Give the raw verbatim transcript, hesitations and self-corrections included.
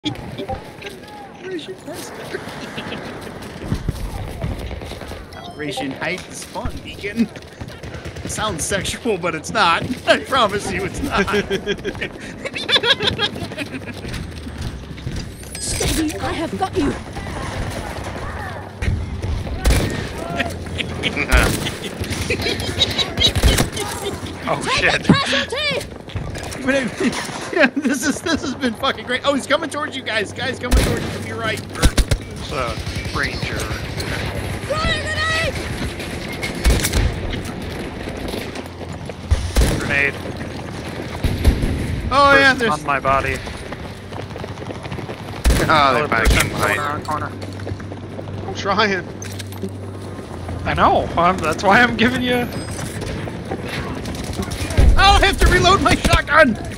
Operation Tester. Operation Hide the Spawn Beacon. It sounds sexual, but it's not. I promise you it's not. Steady, I have got you. Oh Take shit! a casualty! But it, yeah, this is this has been fucking great. Oh, he's coming towards you guys. Guys coming towards you from your right. It's a ranger. Fire grenade! Grenade. Oh yeah, Person there's. on my body. Oh, they're Another back person in corner behind. on corner. I'm trying. I know. Um, that's why I'm giving you. Oh, I have to reload my shotgun.